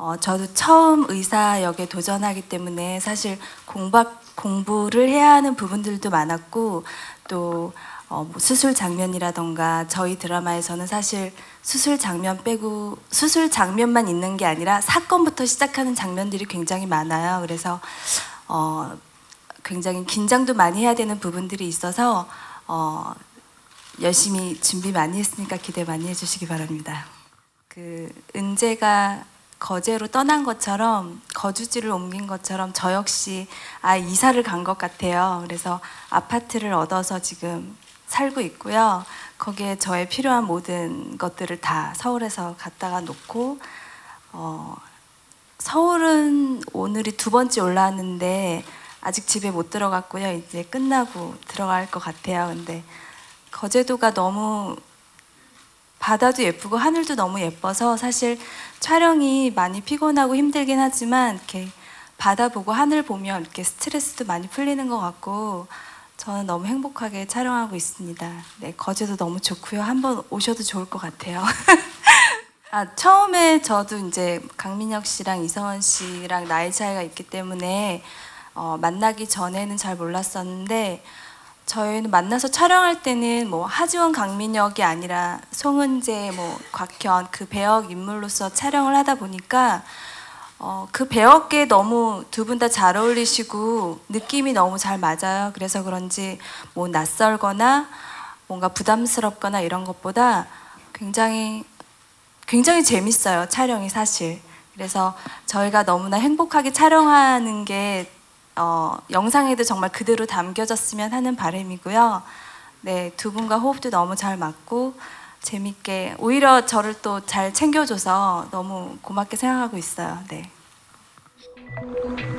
저도 처음 의사 역에 도전하기 때문에 사실 공부를 해야 하는 부분들도 많았고, 또 뭐 수술 장면이라던가 저희 드라마에서는 사실 수술 장면만 있는 게 아니라 사건부터 시작하는 장면들이 굉장히 많아요. 그래서 굉장히 긴장도 많이 해야 되는 부분들이 있어서 열심히 준비 많이 했으니까 기대 많이 해주시기 바랍니다. 은재가 거제로 떠난 것처럼, 거주지를 옮긴 것처럼 저 역시 이사를 간 것 같아요. 그래서 아파트를 얻어서 지금 살고 있고요. 거기에 저의 필요한 모든 것들을 다 서울에서 갖다가 놓고, 서울은 오늘이 2번째 올라왔는데 아직 집에 못 들어갔고요. 이제 끝나고 들어갈 것 같아요. 근데 거제도가 너무 바다도 예쁘고 하늘도 너무 예뻐서 사실 촬영이 많이 피곤하고 힘들긴 하지만 이렇게 바다 보고 하늘 보면 이렇게 스트레스도 많이 풀리는 것 같고 저는 너무 행복하게 촬영하고 있습니다. 네, 거제도 너무 좋고요. 한번 오셔도 좋을 것 같아요. 처음에 저도 이제 강민혁 씨랑 이성원 씨랑 나이 차이가 있기 때문에 만나기 전에는 잘 몰랐었는데 저희는 만나서 촬영할 때는 뭐 하지원, 강민혁이 아니라 송은재, 뭐 곽현 그 배역 인물로서 촬영을 하다 보니까 그 배역에 너무 두 분 다 잘 어울리시고 느낌이 너무 잘 맞아요. 그래서 그런지 뭐 낯설거나 뭔가 부담스럽거나 이런 것보다 굉장히 재밌어요, 촬영이 사실. 그래서 저희가 너무나 행복하게 촬영하는 게 영상에도 정말 그대로 담겨졌으면 하는 바람이고요. 네, 두 분과 호흡도 너무 잘 맞고 재밌게, 오히려 저를 또 잘 챙겨줘서 너무 고맙게 생각하고 있어요. 네.